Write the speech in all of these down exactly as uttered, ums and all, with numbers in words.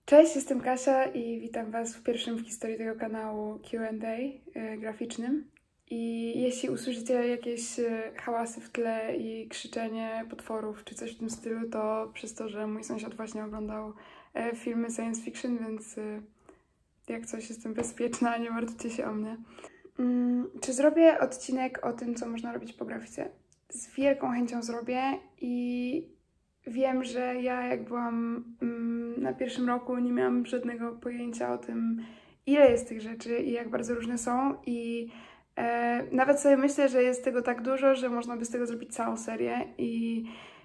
Cześć, jestem Kasia i witam Was w pierwszym w historii tego kanału Q and A y, graficznym. I jeśli usłyszycie jakieś y, hałasy w tle i krzyczenie potworów czy coś w tym stylu, to przez to, że mój sąsiad właśnie oglądał y, filmy science fiction, więc y, jak coś jestem bezpieczna, nie martwcie się o mnie. Mm, czy zrobię odcinek o tym, co można robić po grafice? Z wielką chęcią zrobię i wiem, że ja jak byłam mm, na pierwszym roku, nie miałam żadnego pojęcia o tym, ile jest tych rzeczy i jak bardzo różne są i e, nawet sobie myślę, że jest tego tak dużo, że można by z tego zrobić całą serię i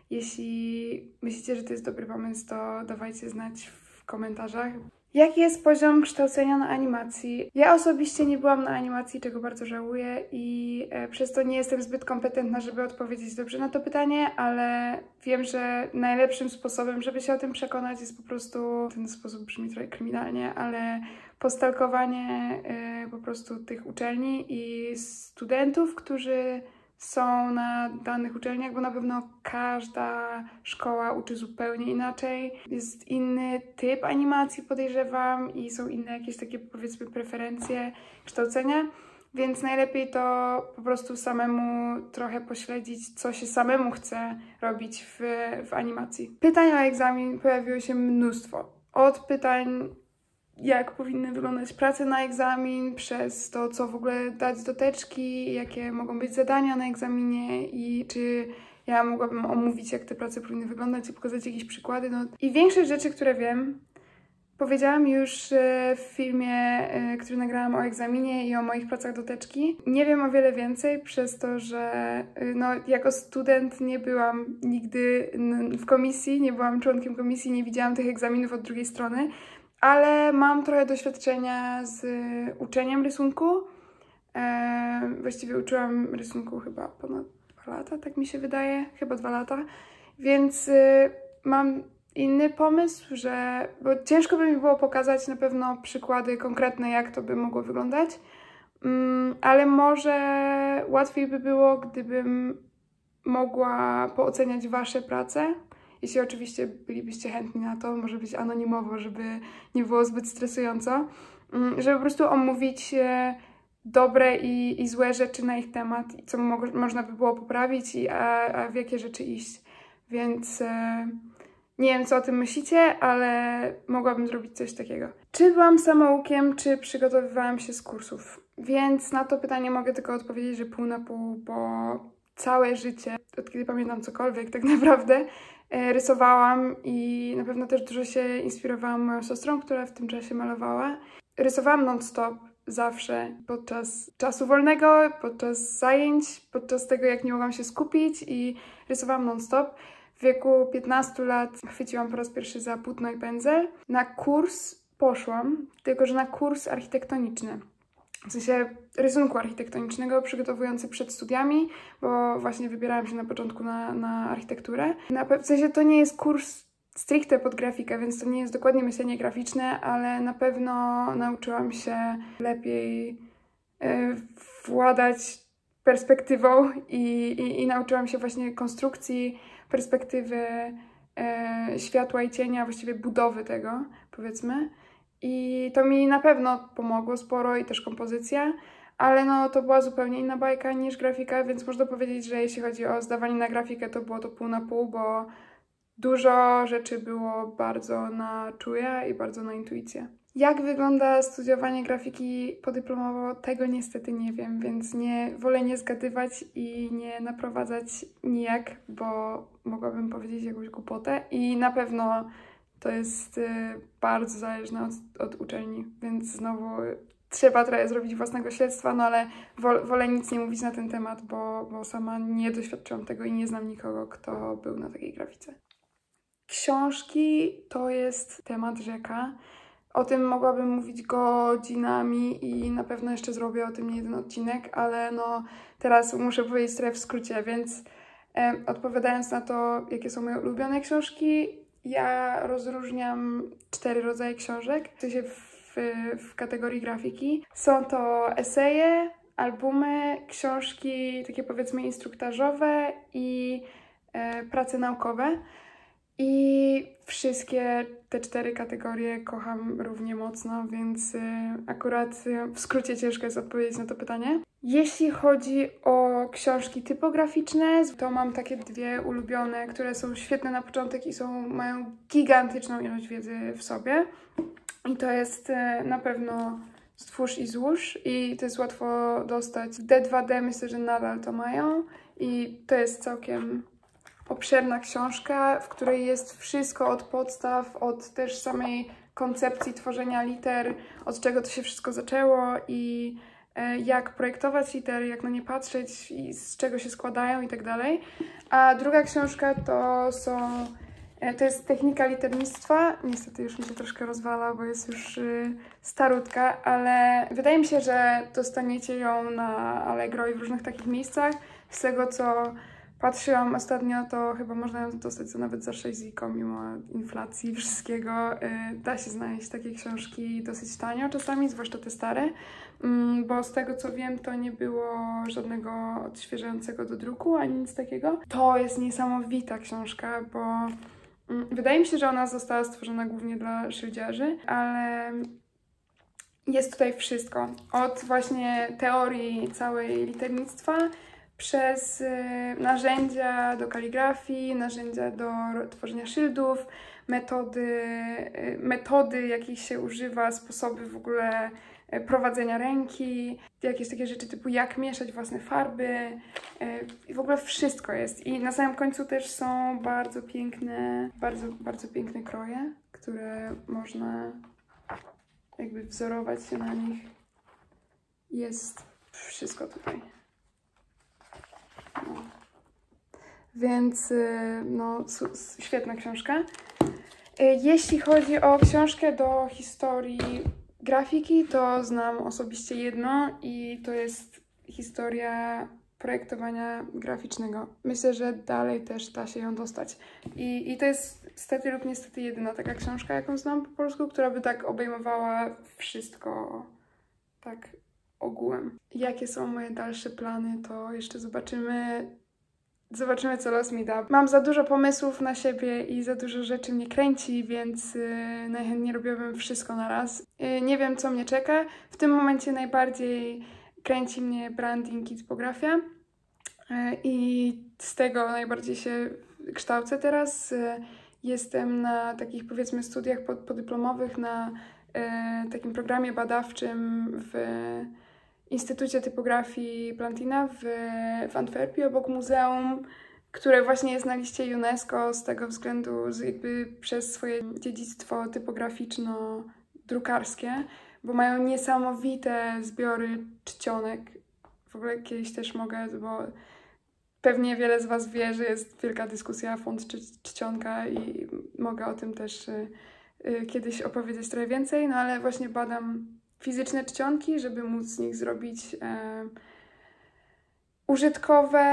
jeśli myślicie, że to jest dobry pomysł, to dawajcie znać w komentarzach. Jaki jest poziom kształcenia na animacji? Ja osobiście nie byłam na animacji, czego bardzo żałuję i e, przez to nie jestem zbyt kompetentna, żeby odpowiedzieć dobrze na to pytanie, ale wiem, że najlepszym sposobem, żeby się o tym przekonać, jest po prostu, ten sposób brzmi trochę kryminalnie, ale postalkowanie e, po prostu tych uczelni i studentów, którzy są na danych uczelniach, bo na pewno każda szkoła uczy zupełnie inaczej. Jest inny typ animacji, podejrzewam, i są inne jakieś takie, powiedzmy, preferencje kształcenia, więc najlepiej to po prostu samemu trochę pośledzić, co się samemu chce robić w, w animacji. Pytań o egzamin pojawiło się mnóstwo. Od pytań, jak powinny wyglądać prace na egzamin, przez to, co w ogóle dać do teczki, jakie mogą być zadania na egzaminie i czy ja mogłabym omówić, jak te prace powinny wyglądać i pokazać jakieś przykłady. No. I większość rzeczy, które wiem, powiedziałam już w filmie, który nagrałam o egzaminie i o moich pracach do teczki. Nie wiem o wiele więcej przez to, że no, jako student nie byłam nigdy w komisji, nie byłam członkiem komisji, nie widziałam tych egzaminów od drugiej strony, ale mam trochę doświadczenia z uczeniem rysunku. Eee, właściwie uczyłam rysunku chyba ponad dwa lata, tak mi się wydaje, chyba dwa lata, więc y, mam inny pomysł, że, bo ciężko by mi było pokazać na pewno przykłady konkretne, jak to by mogło wyglądać, mm, ale może łatwiej by było, gdybym mogła pooceniać Wasze prace. Jeśli oczywiście bylibyście chętni na to, może być anonimowo, żeby nie było zbyt stresująco, żeby po prostu omówić dobre i, i złe rzeczy na ich temat, co mo można by było poprawić, i, a, a w jakie rzeczy iść. Więc e, nie wiem, co o tym myślicie, ale mogłabym zrobić coś takiego. Czy byłam samoukiem, czy przygotowywałam się z kursów? Więc na to pytanie mogę tylko odpowiedzieć, że pół na pół, bo całe życie, od kiedy pamiętam cokolwiek tak naprawdę, rysowałam i na pewno też dużo się inspirowałam moją siostrą, która w tym czasie malowała. Rysowałam non-stop, zawsze, podczas czasu wolnego, podczas zajęć, podczas tego, jak nie mogłam się skupić, i rysowałam non-stop. W wieku piętnastu lat chwyciłam po raz pierwszy za płótno i pędzel. Na kurs poszłam, tylko że na kurs architektoniczny. W sensie rysunku architektonicznego, przygotowujący przed studiami, bo właśnie wybierałam się na początku na, na architekturę. Na, w sensie to nie jest kurs stricte pod grafikę, więc to nie jest dokładnie myślenie graficzne, ale na pewno nauczyłam się lepiej y, władać perspektywą i, i, i nauczyłam się właśnie konstrukcji, perspektywy y, światła i cienia, właściwie budowy tego, powiedzmy. I to mi na pewno pomogło sporo i też kompozycja, ale no to była zupełnie inna bajka niż grafika, więc można powiedzieć, że jeśli chodzi o zdawanie na grafikę, to było to pół na pół, bo dużo rzeczy było bardzo na czuje i bardzo na intuicję. Jak wygląda studiowanie grafiki podyplomowo? Tego niestety nie wiem, więc nie wolę nie zgadywać i nie naprowadzać nijak, bo mogłabym powiedzieć jakąś głupotę i na pewno to jest y, bardzo zależne od, od uczelni, więc znowu trzeba trochę zrobić własnego śledztwa, no ale wol, wolę nic nie mówić na ten temat, bo, bo sama nie doświadczyłam tego i nie znam nikogo, kto był na takiej grafice. Książki to jest temat rzeka. O tym mogłabym mówić godzinami i na pewno jeszcze zrobię o tym nie jeden odcinek, ale no teraz muszę powiedzieć trochę w skrócie, więc e, odpowiadając na to, jakie są moje ulubione książki, ja rozróżniam cztery rodzaje książek, w sensie w, w kategorii grafiki. Są to eseje, albumy, książki takie powiedzmy instruktażowe i e, prace naukowe. I wszystkie te cztery kategorie kocham równie mocno, więc akurat w skrócie ciężko jest odpowiedzieć na to pytanie. Jeśli chodzi o książki typograficzne, to mam takie dwie ulubione, które są świetne na początek i są, mają gigantyczną ilość wiedzy w sobie. I to jest na pewno Stwórz i złóż i to jest łatwo dostać. W D dwa D myślę, że nadal to mają i to jest całkiem obszerna książka, w której jest wszystko od podstaw, od też samej koncepcji tworzenia liter, od czego to się wszystko zaczęło i jak projektować litery, jak na nie patrzeć i z czego się składają i tak dalej. A druga książka to są, to jest Technika liternictwa. Niestety już mi się troszkę rozwala, bo jest już starutka, ale wydaje mi się, że dostaniecie ją na Allegro i w różnych takich miejscach. Z tego, co patrzyłam ostatnio, to chyba można ją dostać za nawet za sześć ziko, mimo inflacji i wszystkiego. Da się znaleźć takie książki dosyć tanio czasami, zwłaszcza te stare, bo z tego, co wiem, to nie było żadnego odświeżającego do druku, ani nic takiego. To jest niesamowita książka, bo wydaje mi się, że ona została stworzona głównie dla szyłdziarzy, ale jest tutaj wszystko. Od właśnie teorii całej liternictwa, przez y, narzędzia do kaligrafii, narzędzia do tworzenia szyldów, metody, y, metody jakich się używa, sposoby w ogóle y, prowadzenia ręki, jakieś takie rzeczy typu jak mieszać własne farby y, i w ogóle wszystko jest. I na samym końcu też są bardzo piękne, bardzo, bardzo piękne kroje, które można jakby wzorować się na nich. Jest wszystko tutaj. No. Więc no, świetna książka. Jeśli chodzi o książkę do historii grafiki, to znam osobiście jedno i to jest historia projektowania graficznego. Myślę, że dalej też da się ją dostać. I, i to jest stety lub niestety jedyna taka książka, jaką znam po polsku, która by tak obejmowała wszystko tak ogółem. Jakie są moje dalsze plany, to jeszcze zobaczymy. Zobaczymy, co los mi da. Mam za dużo pomysłów na siebie i za dużo rzeczy mnie kręci, więc yy, najchętniej robiłabym wszystko na raz. Yy, nie wiem, co mnie czeka. W tym momencie najbardziej kręci mnie branding i typografia. Yy, I z tego najbardziej się kształcę teraz. Yy, jestem na takich, powiedzmy, studiach pod, podyplomowych, na yy, takim programie badawczym w Instytucie Typografii Plantina w, w Antwerpii, obok muzeum, które właśnie jest na liście UNESCO z tego względu, jakby przez swoje dziedzictwo typograficzno-drukarskie, bo mają niesamowite zbiory czcionek. W ogóle kiedyś też mogę, bo pewnie wiele z Was wie, że jest wielka dyskusja font czy czcionka i mogę o tym też y, y, kiedyś opowiedzieć trochę więcej, no ale właśnie badam fizyczne czcionki, żeby móc z nich zrobić e, użytkowe,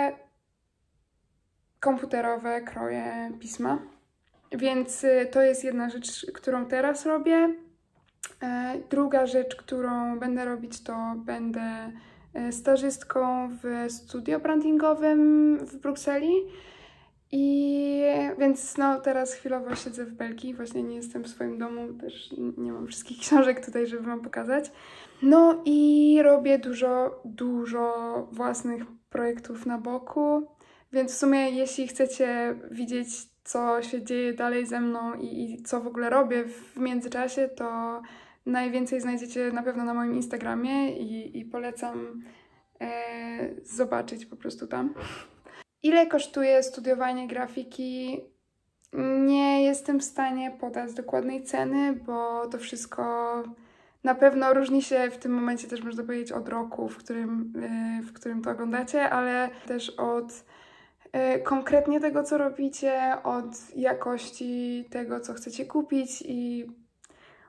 komputerowe kroje pisma. Więc e, to jest jedna rzecz, którą teraz robię. E, druga rzecz, którą będę robić, to będę stażystką w studio brandingowym w Brukseli. I więc no teraz chwilowo siedzę w Belgii, właśnie nie jestem w swoim domu, też nie mam wszystkich książek tutaj, żeby Wam pokazać. No i robię dużo, dużo własnych projektów na boku, więc w sumie jeśli chcecie widzieć, co się dzieje dalej ze mną i, i co w ogóle robię w międzyczasie, to najwięcej znajdziecie na pewno na moim Instagramie i, i polecam e, zobaczyć po prostu tam. Ile kosztuje studiowanie grafiki? Nie jestem w stanie podać dokładnej ceny, bo to wszystko na pewno różni się w tym momencie, też można powiedzieć, od roku, w którym, w którym to oglądacie, ale też od konkretnie tego, co robicie, od jakości tego, co chcecie kupić i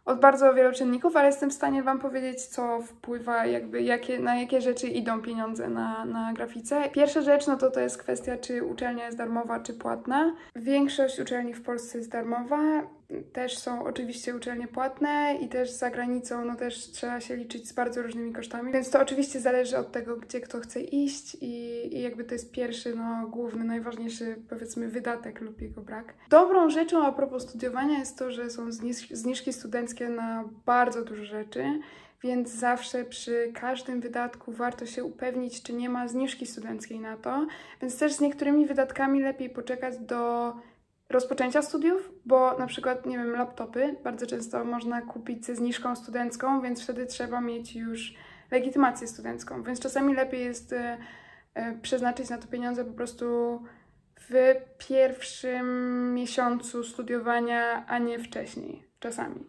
od bardzo wielu czynników, ale jestem w stanie Wam powiedzieć, co wpływa, jakby jakie, na jakie rzeczy idą pieniądze na, na grafice. Pierwsza rzecz, no to to jest kwestia, czy uczelnia jest darmowa, czy płatna. Większość uczelni w Polsce jest darmowa. Też są oczywiście uczelnie płatne i też za granicą, no też trzeba się liczyć z bardzo różnymi kosztami, więc to oczywiście zależy od tego, gdzie kto chce iść i, i jakby to jest pierwszy, no główny, najważniejszy, powiedzmy, wydatek lub jego brak. Dobrą rzeczą a propos studiowania jest to, że są zniż zniżki studenckie na bardzo dużo rzeczy, więc zawsze przy każdym wydatku warto się upewnić, czy nie ma zniżki studenckiej na to, więc też z niektórymi wydatkami lepiej poczekać do rozpoczęcia studiów, bo na przykład, nie wiem, laptopy bardzo często można kupić ze zniżką studencką, więc wtedy trzeba mieć już legitymację studencką, więc czasami lepiej jest e, e, przeznaczyć na to pieniądze po prostu w pierwszym miesiącu studiowania, a nie wcześniej, czasami.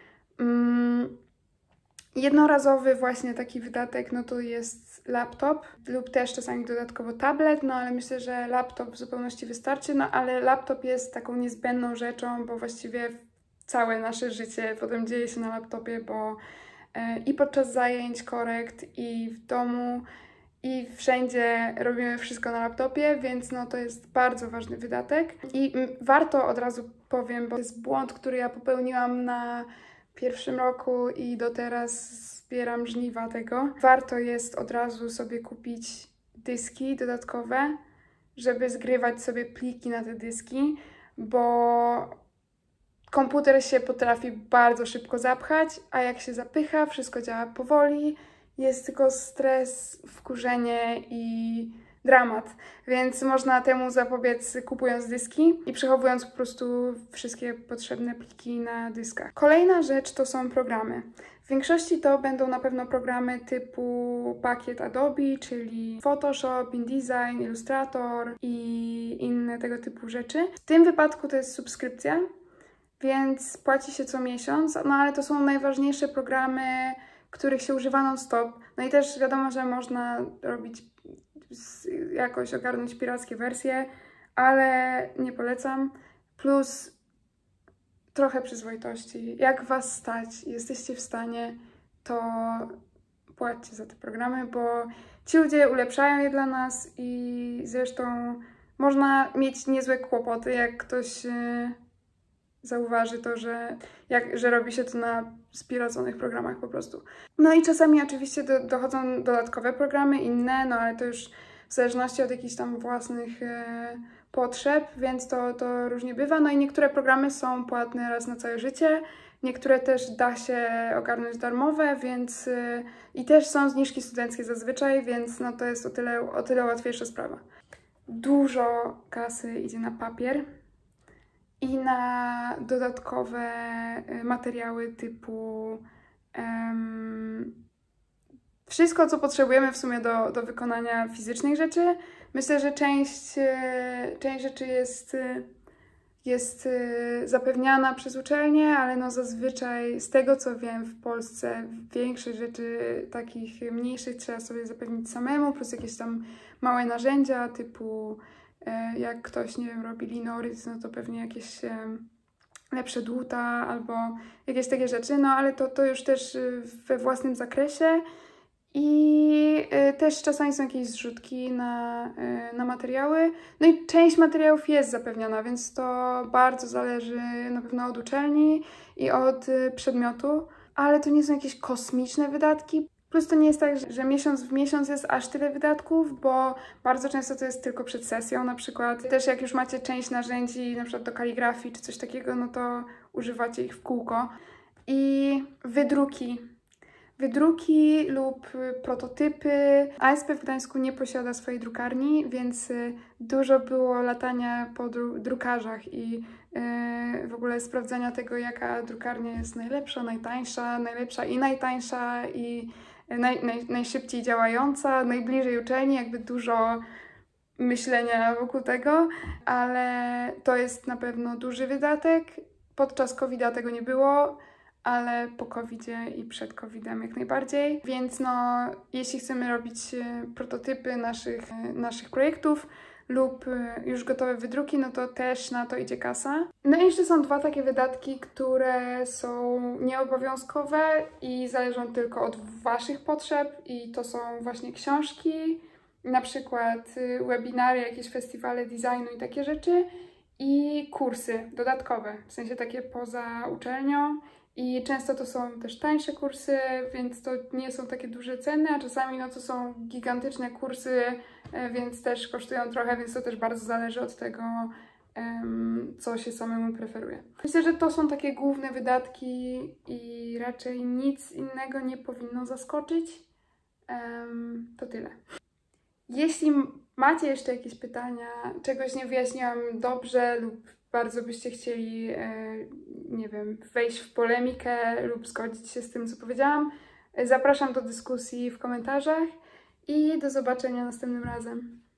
Mm. Jednorazowy właśnie taki wydatek, no to jest laptop lub też czasami dodatkowo tablet, no ale myślę, że laptop w zupełności wystarczy, no ale laptop jest taką niezbędną rzeczą, bo właściwie całe nasze życie potem dzieje się na laptopie, bo e, i podczas zajęć, korekt, i w domu, i wszędzie robimy wszystko na laptopie, więc no to jest bardzo ważny wydatek. I m, warto od razu powiem, bo to jest błąd, który ja popełniłam na pierwszym roku i do teraz zbieram żniwa tego. Warto jest od razu sobie kupić dyski dodatkowe, żeby zgrywać sobie pliki na te dyski, bo komputer się potrafi bardzo szybko zapchać, a jak się zapycha, wszystko działa powoli, jest tylko stres, wkurzenie i dramat, więc można temu zapobiec kupując dyski i przechowując po prostu wszystkie potrzebne pliki na dyskach. Kolejna rzecz to są programy. W większości to będą na pewno programy typu pakiet Adobe, czyli Photoshop, InDesign, Illustrator i inne tego typu rzeczy. W tym wypadku to jest subskrypcja, więc płaci się co miesiąc, no ale to są najważniejsze programy, których się używa non-stop. No i też wiadomo, że można robić jakoś ogarnąć pirackie wersje, ale nie polecam. Plus trochę przyzwoitości. Jak Was stać, jesteście w stanie, to płaćcie za te programy, bo ci ludzie ulepszają je dla nas i zresztą można mieć niezłe kłopoty, jak ktoś zauważy to, że, jak, że robi się to na spiraconych programach po prostu. No i czasami oczywiście do, dochodzą dodatkowe programy, inne, no ale to już w zależności od jakichś tam własnych e, potrzeb, więc to, to różnie bywa. No i niektóre programy są płatne raz na całe życie, niektóre też da się ogarnąć darmowe, więc e, i też są zniżki studenckie zazwyczaj, więc no to jest o tyle, o tyle łatwiejsza sprawa. Dużo kasy idzie na papier i na dodatkowe materiały typu um, wszystko, co potrzebujemy w sumie do, do wykonania fizycznych rzeczy. Myślę, że część, część rzeczy jest, jest zapewniana przez uczelnię, ale no zazwyczaj z tego, co wiem, w Polsce większość rzeczy takich mniejszych trzeba sobie zapewnić samemu, plus jakieś tam małe narzędzia typu jak ktoś, nie wiem, robi linoryt, no to pewnie jakieś lepsze dłuta albo jakieś takie rzeczy, no ale to, to już też we własnym zakresie i też czasami są jakieś zrzutki na, na materiały. No i część materiałów jest zapewniona, więc to bardzo zależy na pewno od uczelni i od przedmiotu, ale to nie są jakieś kosmiczne wydatki. Plus to nie jest tak, że miesiąc w miesiąc jest aż tyle wydatków, bo bardzo często to jest tylko przed sesją na przykład. Też jak już macie część narzędzi, na przykład do kaligrafii czy coś takiego, no to używacie ich w kółko. I wydruki. Wydruki lub prototypy. A S P w Gdańsku nie posiada swojej drukarni, więc dużo było latania po dru drukarzach i yy, w ogóle sprawdzania tego, jaka drukarnia jest najlepsza, najtańsza, najlepsza i najtańsza i Naj, naj, najszybciej działająca, najbliżej uczelni, jakby dużo myślenia wokół tego, ale to jest na pewno duży wydatek. Podczas kowida tego nie było, ale po kowidzie i przed kowidem jak najbardziej. Więc no, jeśli chcemy robić prototypy naszych, naszych projektów, lub już gotowe wydruki, no to też na to idzie kasa. No i jeszcze są dwa takie wydatki, które są nieobowiązkowe i zależą tylko od Waszych potrzeb i to są właśnie książki, na przykład webinary, jakieś festiwale designu i takie rzeczy i kursy dodatkowe, w sensie takie poza uczelnią. I często to są też tańsze kursy, więc to nie są takie duże ceny, a czasami no to są gigantyczne kursy, więc też kosztują trochę, więc to też bardzo zależy od tego, co się samemu preferuje. Myślę, że to są takie główne wydatki i raczej nic innego nie powinno zaskoczyć. To tyle. Jeśli macie jeszcze jakieś pytania, czegoś nie wyjaśniłam dobrze lub bardzo byście chcieli, nie wiem, wejść w polemikę lub zgodzić się z tym, co powiedziałam, zapraszam do dyskusji w komentarzach i do zobaczenia następnym razem.